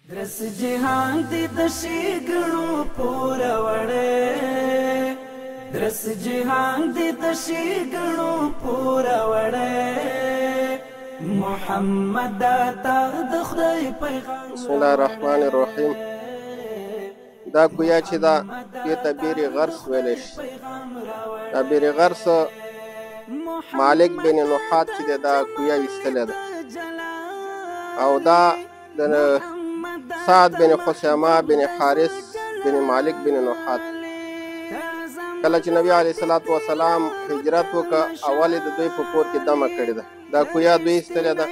درس جهان دی د شګړو پورا وړه درس جهان دی د شګړو پورا وړه محمد تا د خدای پیغام. بسم الله الرحمن الرحیم. دا گویا چې دا دې ته بیر غرس ویلی شي. دا بیر غرس مالک بن نحات چې دا گویا ویستلی ده او دا د سعد بن خثیمه بن حارث بن مالک بن نحات کله چې نبی علیه الصلاة والسلام هجرت وکړه اول د دوی په کور کې دمه کړې ده. دا گویا دوی ایستلی ده.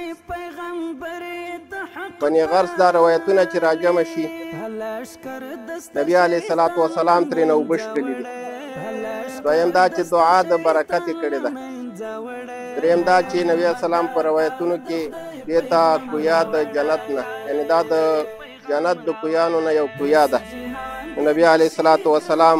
بني غرس دا روایتونه چې راجمع شي نبی علیه الصلاة والسلام ترېنه اوبه څښلي دي. دویم دا چې دعا د برکت یې کړې ده. دریم دا چې نبی علیه السلام په روایتونو کې دې ته کویا د جنت نه یعنې دا د جنت د کویانو نه یو کویا ده. نبی علیه الصلاة والسلام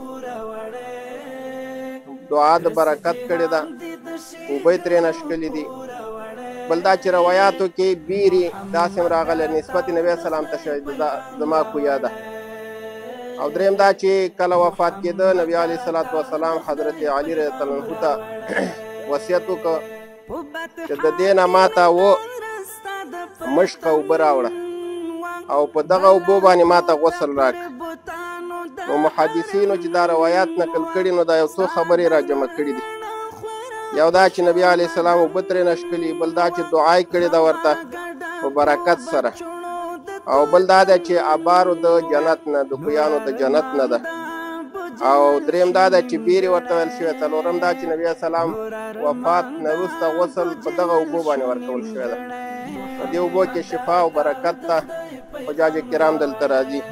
دعا د برکت کړې ده. اوبه یې ترېنه څښلي دي. بل دا چې روایاتو کې بیري داسې هم راغلی نسبت نبی السلام ته شوی دا زما کویا ده. او دریم دا چې کله وفات کېده نبی علیه الصلاة والسلام حضرت علي رضی الله عنه ته وصیت وکړه چې د دې نه ماته مشق اوبه راوړه او په دغه اوبو باندې ماته غسل راکړه. نو محدثینو چې دا روایات نقل کړي نو دا یو څو خبرې را جمع کړي دي. یو دا چې نبی علیه السلام اوبه ترېنه څښلي، بل دا چې دعا یې کړې ده ورته په برکت سره، او بل دا ده چې ابارو د جنت نه د کویانو د جنت نه ده، او دریم دا ده چې بیرې ورته ویل شوی. څلورم دا چې نبی السلام وفات نه وروسته غسل په دغه اوبو باندې ورکول شوی ده. په دې اوبو کې شفا او برکت ده. حجاج کرام دلته راځي.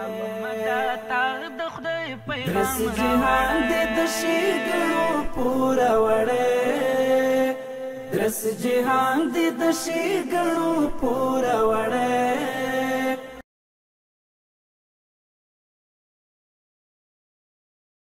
درس جهان دی د شګړو پورا وړه درس جهان دی د شګړو پورا وړه